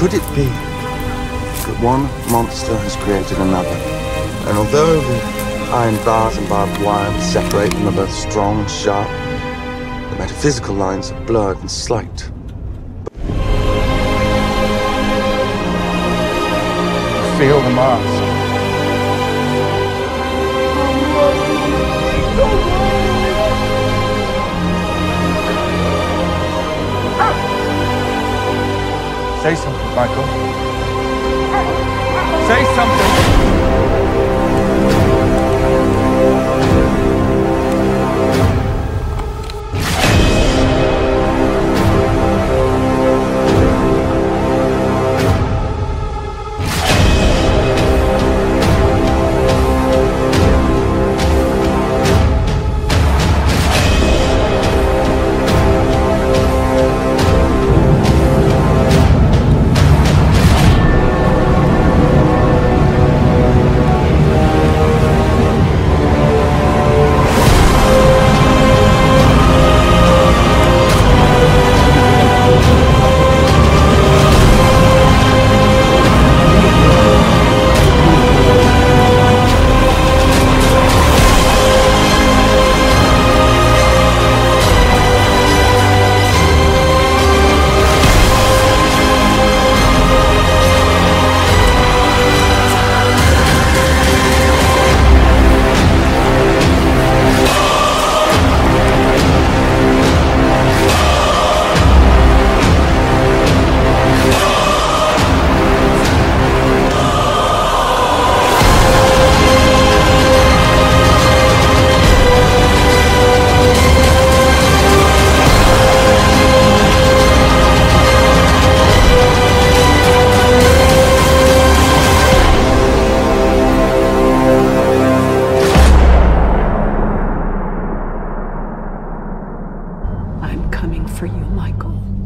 Could it be that one monster has created another? And although the iron bars and barbed wire that separate them are both strong and sharp, the metaphysical lines are blurred and slight. Feel the mask. Say something, Michael. Say something. I'm coming for you, Michael.